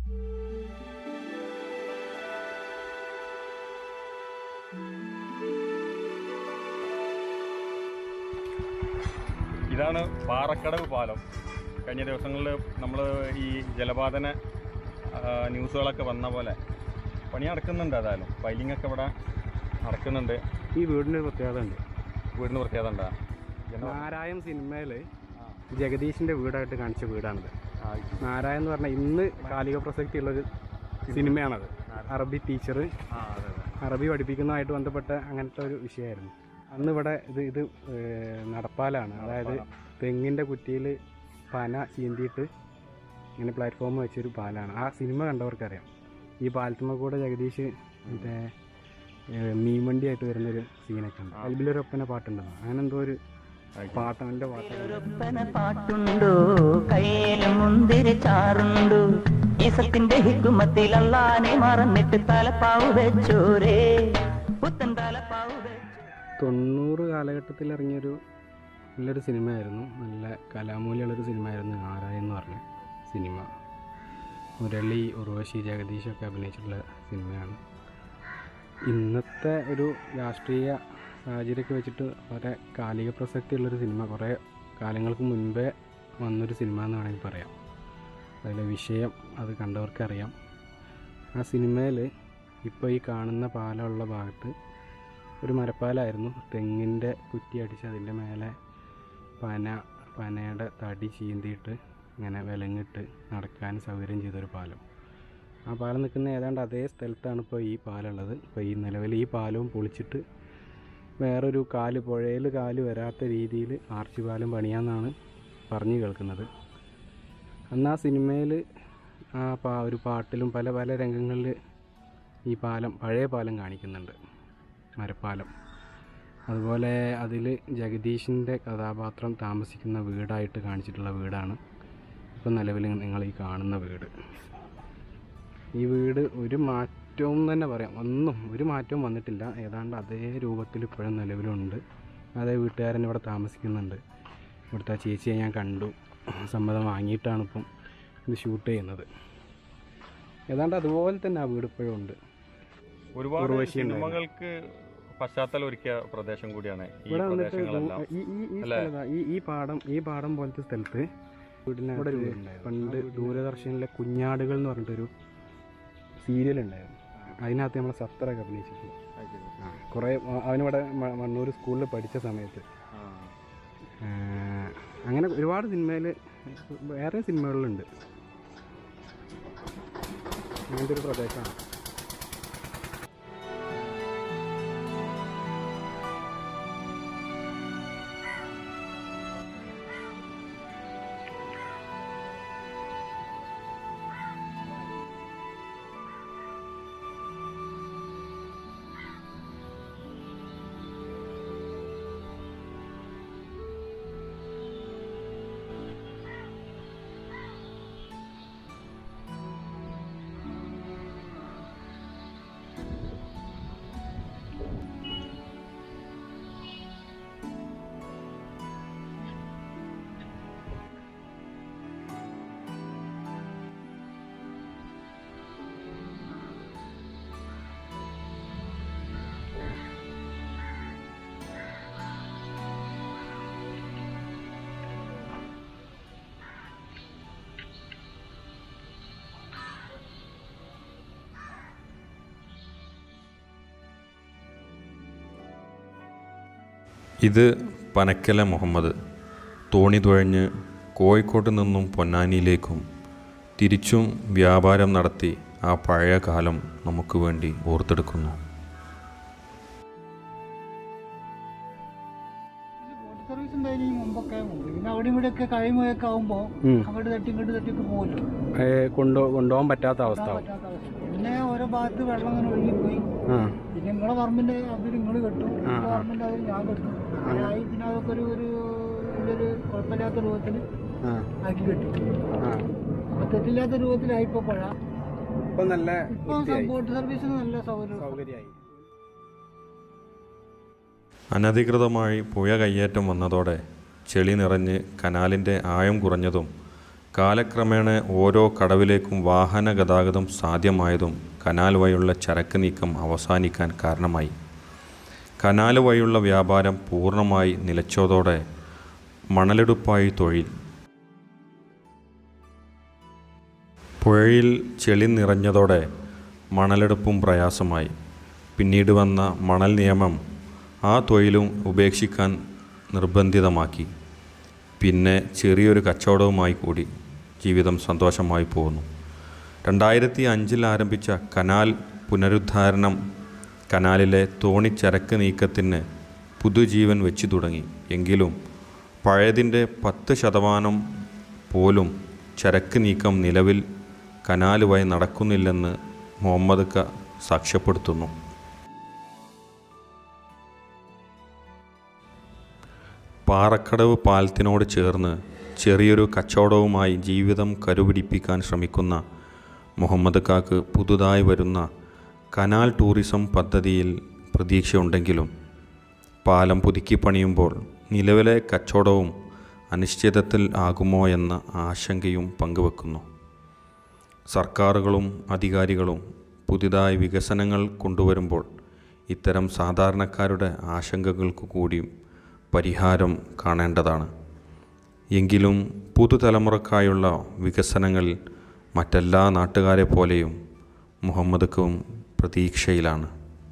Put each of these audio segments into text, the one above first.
ഇതാണ് പാറക്കടവ് പാലം. കഴിഞ്ഞ ദിവസങ്ങളിൽ നമ്മൾ ഈ ജലപാതന ന്യൂസുകളൊക്കെ വന്ന പോലെ പണി നടക്കുന്നുണ്ട്. ഏതായാലും ഫൈലിംഗ് ഒക്കെ ഇവിടെ നടക്കുന്നുണ്ട്. ഈ വീടിന് പ്രത്യേകത ഉണ്ട്. വീടിന് പ്രത്യേകത ഉണ്ടാ? നാരായം സിനിമയിൽ ജഗദീഷിൻ്റെ വീടായിട്ട് കാണിച്ച വീടാണിത്. നാരായം എന്ന് പറഞ്ഞാൽ ഇന്ന് കാലിക പ്രസക്തിയുള്ളൊരു സിനിമയാണത്. അറബി ടീച്ചർ അറബി പഠിപ്പിക്കുന്നതുമായിട്ട് ബന്ധപ്പെട്ട അങ്ങനത്തെ ഒരു വിഷയമായിരുന്നു. അന്ന് ഇവിടെ ഇത് നടപ്പാലാണ്. അതായത് തെങ്ങിൻ്റെ കുറ്റിയിൽ പന ചീന്തിയിട്ട് ഇങ്ങനെ പ്ലാറ്റ്ഫോം വെച്ചൊരു പാലാണ്. ആ സിനിമ കണ്ടവർക്കറിയാം. ഈ പാലത്തുമ്മ കൂടെ ജഗദീഷ് മറ്റേ മീൻവണ്ടിയായിട്ട് വരുന്നൊരു സീനൊക്കെ ഉണ്ട്. അൽബിലൊരൊപ്പന പാട്ടുണ്ടെന്ന് അങ്ങനെ എന്തോ ഒരു പാട്ടവൻ്റെ പാട്ടുണ്ടോ കയ്യിലും മുന്തിരി ചാറുണ്ടോ ഈസത്തിന്റെ ഹിക്കുമത്തിൽ അള്ളാനെ മറന്നിട്ട് തലപ്പാവ് വെച്ചോരേ പുത്തൻ തലപ്പാവ്. 90 കാലഘട്ടത്തിൽ ഇറങ്ങിയൊരു നല്ലൊരു സിനിമയായിരുന്നു. നല്ല കലാമൂല്യമുള്ളൊരു സിനിമയായിരുന്നു നാരായം എന്ന് പറഞ്ഞ സിനിമ. മുരളി, ഉർവശി, ജഗദീഷൊക്കെ അഭിനയിച്ചിട്ടുള്ള സിനിമയാണ്. ഇന്നത്തെ ഒരു രാഷ്ട്രീയ സാഹചര്യമൊക്കെ വെച്ചിട്ട് വളരെ കാലിക പ്രസക്തിയുള്ളൊരു സിനിമ. കുറേ കാലങ്ങൾക്ക് മുൻപേ വന്നൊരു സിനിമ എന്ന് വേണമെങ്കിൽ പറയാം. അതിലെ വിഷയം അത് കണ്ടവർക്കറിയാം. ആ സിനിമയിൽ ഇപ്പോൾ ഈ കാണുന്ന പാലമുള്ള ഭാഗത്ത് ഒരു മരപ്പാലായിരുന്നു. തെങ്ങിൻ്റെ കുറ്റി അടിച്ച് അതിൻ്റെ മേലെ പനയുടെ തടി ചീന്തിയിട്ട് ഇങ്ങനെ വിലങ്ങിട്ട് നടക്കാൻ സൗകര്യം ചെയ്തൊരു പാലം. ആ പാലം നിൽക്കുന്ന ഏതാണ്ട് അതേ സ്ഥലത്താണ് ഇപ്പോൾ ഈ പാലമുള്ളത്. ഇപ്പോൾ ഈ നിലവിൽ ഈ പാലവും പൊളിച്ചിട്ട് വേറൊരു പുഴയിൽ കാല് വരാത്ത രീതിയിൽ ആർച്ച് പാലം പണിയാമെന്നാണ് പറഞ്ഞു കേൾക്കുന്നത്. അന്ന് ആ സിനിമയിൽ ഒരു പാട്ടിലും പല പല രംഗങ്ങളിൽ ഈ പാലം, പഴയ പാലം കാണിക്കുന്നുണ്ട്, മരപ്പാലം. അതുപോലെ അതിൽ ജഗദീഷിൻ്റെ കഥാപാത്രം താമസിക്കുന്ന വീടായിട്ട് കാണിച്ചിട്ടുള്ള വീടാണ് ഇപ്പം നിലവിൽ നിങ്ങൾ ഈ കാണുന്ന വീട്. ഈ വീട് ഒരു മാറ്റവും തന്നെ പറയാം, ഒരു മാറ്റവും വന്നിട്ടില്ല. ഏതാണ്ട് അതേ രൂപത്തിൽ ഇപ്പോഴും നിലവിലുണ്ട്. അതേ വീട്ടുകാരൻ ഇവിടെ താമസിക്കുന്നുണ്ട്. ഇവിടുത്തെ ചേച്ചിയെ ഞാൻ കണ്ടു. സമ്മതം വാങ്ങിയിട്ടാണ് ഇപ്പം ഇത് ഷൂട്ട് ചെയ്യുന്നത്. ഏതാണ്ട് അതുപോലെ തന്നെ ആ വീട് ഇപ്പോഴും ഉണ്ട്. ഒരുപാട് സിനിമകൾക്ക് പശ്ചാത്തലം ഒരുക്കിയ പ്രദേശം കൂടിയാണ് ഇവിടെ വന്നിട്ട്. ഈ പാടം പോലത്തെ സ്ഥലത്ത് വീടിനവിടെ പണ്ട് ദൂരദർശനിലെ കുഞ്ഞാടുകൾ എന്ന് പറഞ്ഞിട്ടൊരു സീരിയൽ ഉണ്ടായിരുന്നു. അതിനകത്ത് നമ്മളെ സത്രയൊക്കെ അഭിനയിച്ചിട്ടുണ്ട്. കുറേ അവനിവിടെ മണ്ണൂർ സ്കൂളിൽ പഠിച്ച സമയത്ത്. അങ്ങനെ ഒരുപാട് സിനിമയിൽ വേറെ സിനിമകളിലുണ്ട്. അങ്ങനത്തെ ഒരു പ്രദേശമാണ്. ഇത് പനക്കല മുഹമ്മദ് തോണി തുഴഞ്ഞ് കോഴിക്കോട്ട് നിന്നും പൊന്നാനിയിലേക്കും തിരിച്ചും വ്യാപാരം നടത്തി ആ പഴയ കാലം നമുക്ക് വേണ്ടി ഓർത്തെടുക്കുന്നു. കൊണ്ടുപോകാൻ പറ്റാത്ത അവസ്ഥ. പിന്നെ ഓരോ ഭാഗത്ത് വെള്ളം അങ്ങനെ ഒഴുകിപ്പോയി. പിന്നെ നിങ്ങളെ പറമ്പിന്റെ അതിൽ നിങ്ങൾ കെട്ടും, പറമ്പിന്റെ അതിൽ ഞാൻ കെട്ടും. അങ്ങനെയായി. പിന്നെ അതൊക്കെ ഒരു കുഴപ്പമില്ലാത്ത രൂപത്തിൽ ആക്കി കെട്ടി. അപ്പൊ തെറ്റില്ലാത്ത രൂപത്തിലായിപ്പോ പുഴ. ഇപ്പൊ ബോട്ട് സർവീസിന് നല്ല സൗകര്യമായി. അനധികൃതമായി പുഴ കയ്യേറ്റം വന്നതോടെ ചെളി നിറഞ്ഞ് കനാലിൻ്റെ ആഴം കുറഞ്ഞതും കാലക്രമേണ ഓരോ കടവിലേക്കും വാഹന ഗതാഗതം സാധ്യമായതും കനാൽ വഴിയുള്ള ചരക്ക് നീക്കം അവസാനിക്കാൻ കാരണമായി. കനാൽ വഴിയുള്ള വ്യാപാരം പൂർണ്ണമായി നിലച്ചതോടെ മണലെടുപ്പായി തൊഴിൽ. പുഴയിൽ ചെളി നിറഞ്ഞതോടെ മണലെടുപ്പും പ്രയാസമായി. പിന്നീട് വന്ന മണൽ നിയമം ആ തൊഴിലും ഉപേക്ഷിക്കാൻ നിർബന്ധിതമാക്കി. പിന്നെ ചെറിയൊരു കച്ചവടവുമായി കൂടി ജീവിതം സന്തോഷമായി പോകുന്നു. 2005 ആരംഭിച്ച കനാൽ പുനരുദ്ധാരണം കനാലിലെ തോണിച്ചരക്ക് നീക്കത്തിന് പുതുജീവൻ വെച്ചു തുടങ്ങി. എങ്കിലും പഴയതിൻ്റെ 10% പോലും ചരക്ക് നീക്കം നിലവിൽ കനാൽ വഴി നടക്കുന്നില്ലെന്ന് മുഹമ്മദ് ക സാക്ഷ്യപ്പെടുത്തുന്നു. പാറക്കടവ് പാലത്തിനോട് ചേർന്ന് ചെറിയൊരു കച്ചവടവുമായി ജീവിതം കരുപിടിപ്പിക്കാൻ ശ്രമിക്കുന്ന മുഹമ്മദ് കാക്ക് പുതുതായി വരുന്ന കനാൽ ടൂറിസം പദ്ധതിയിൽ പ്രതീക്ഷയുണ്ടെങ്കിലും പാലം പുതുക്കി പണിയുമ്പോൾ നിലവിലെ കച്ചവടവും അനിശ്ചിതത്തിൽ ആകുമോ എന്ന ആശങ്കയും പങ്കുവെക്കുന്നു. സർക്കാരുകളും അധികാരികളും പുതിയതായി വികസനങ്ങൾ കൊണ്ടുവരുമ്പോൾ ഇത്തരം സാധാരണക്കാരുടെ ആശങ്കകൾക്ക് കൂടിയും പരിഹാരം കാണേണ്ടതാണ്. എങ്കിലും പുതുതലമുറക്കായുള്ള വികസനങ്ങളിൽ മറ്റെല്ലാ നാട്ടുകാരെ പോലെയും മുഹമ്മദ്ക്കും പ്രതീക്ഷയിലാണ്.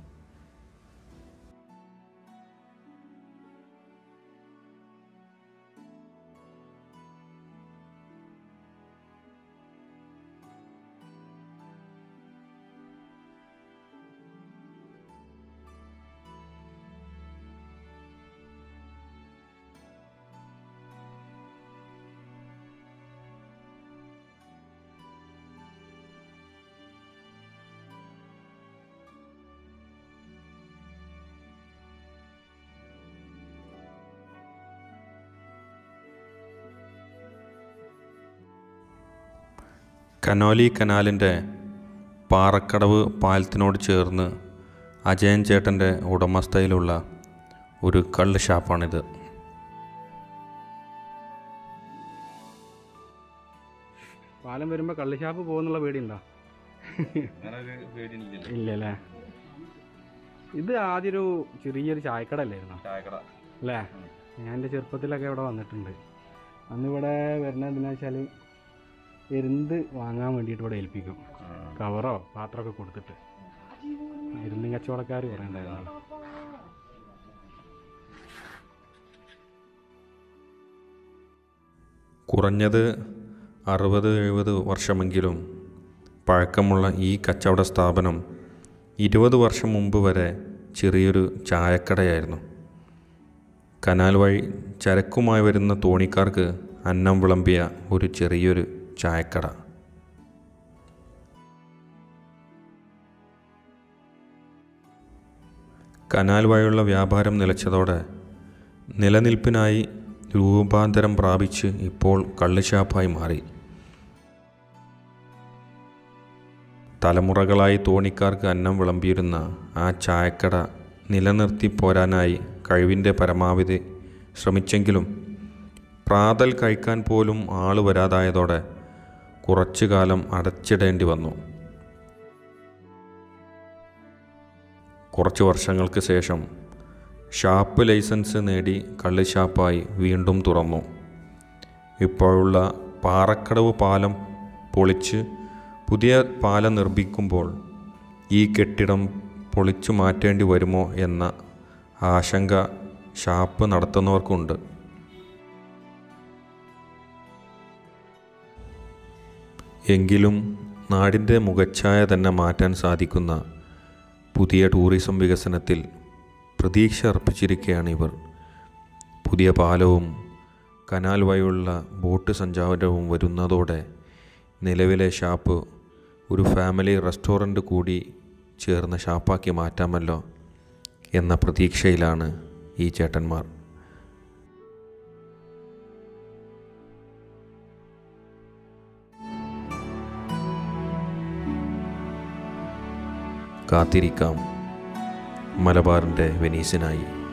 കനോലി കനാലിൻ്റെ പാറക്കടവ് പാലത്തിനോട് ചേർന്ന് അജയൻ ചേട്ടൻ്റെ ഉടമസ്ഥയിലുള്ള ഒരു കള്ള് ഷാപ്പാണിത്. പാലം വരുമ്പോൾ കള്ള് ഷാപ്പ് പോകുന്നുള്ള പേടിയുണ്ടോ? ഇല്ലല്ലേ. ഇത് ആദ്യമൊരു ചെറിയൊരു ചായക്കട അല്ലായിരുന്നോ? അല്ലേ? ഞാൻ എൻ്റെ ചെറുപ്പത്തിലൊക്കെ ഇവിടെ വന്നിട്ടുണ്ട്. അന്നിവിടെ വരുന്നത് എന്താണെന്ന് വെച്ചാൽ എരുന്ത് വാങ്ങാൻ വേണ്ടിയിട്ട് ഇവിടെ ഏൽപ്പിക്കും. കവറോ പാത്രമൊക്കെ കൊടുത്തിട്ട്. എരുന്തും കച്ചവടക്കാർ കുറേ ഉണ്ടായിരുന്നു. കുറഞ്ഞത് 60-70 വർഷമെങ്കിലും പഴക്കമുള്ള ഈ കച്ചവട സ്ഥാപനം 20 വർഷം മുമ്പ് വരെ ചെറിയൊരു ചായക്കടയായിരുന്നു. കനാൽ വഴി ചരക്കുമായി വരുന്ന തോണിക്കാർക്ക് അന്നം വിളമ്പിയ ഒരു ചെറിയൊരു ചായക്കട. കനാൽ വഴിയുള്ള വ്യാപാരം നിലച്ചതോടെ നിലനിൽപ്പിനായി രൂപാന്തരം പ്രാപിച്ച് ഇപ്പോൾ കള്ളുഷാപ്പായി മാറി. തലമുറകളായി തോണിക്കാർക്ക് അന്നം വിളമ്പിയിരുന്ന ആ ചായക്കട നിലനിർത്തി പോരാനായി കഴിവിൻ്റെ പരമാവധി ശ്രമിച്ചെങ്കിലും പ്രാതൽ കഴിക്കാൻ പോലും ആൾ വരാതായതോടെ കുറച്ചു കാലം അടച്ചിടേണ്ടി വന്നു. കുറച്ച് വർഷങ്ങൾക്ക് ശേഷം ഷാപ്പ് ലൈസൻസ് നേടി കള്ളുഷാപ്പായി വീണ്ടും തുറന്നു. ഇപ്പോഴുള്ള പാറക്കടവ് പാലം പൊളിച്ച് പുതിയ പാലം നിർമ്മിക്കുമ്പോൾ ഈ കെട്ടിടം പൊളിച്ചു മാറ്റേണ്ടി വരുമോ എന്ന ആശങ്ക ഷാപ്പ് നടത്തുന്നവർക്കുണ്ട്. എങ്കിലും നാടിൻ്റെ മുഖച്ഛായ തന്നെ മാറ്റാൻ സാധിക്കുന്ന പുതിയ ടൂറിസം വികസനത്തിൽ പ്രതീക്ഷ അർപ്പിച്ചിരിക്കുകയാണ് ഇവർ. പുതിയ പാലവും കനാൽ വഴിയുള്ള ബോട്ട് സഞ്ചാരവും വരുന്നതോടെ നിലവിലെ ഷാപ്പ് ഒരു ഫാമിലി റെസ്റ്റോറൻറ്റ് കൂടി ചേർന്ന ഷാപ്പാക്കി മാറ്റാമല്ലോ എന്ന പ്രതീക്ഷയിലാണ് ഈ ചേട്ടന്മാർ. കാത്തിരിക്കാം മലബാറിൻ്റെ വെനീസിനായി.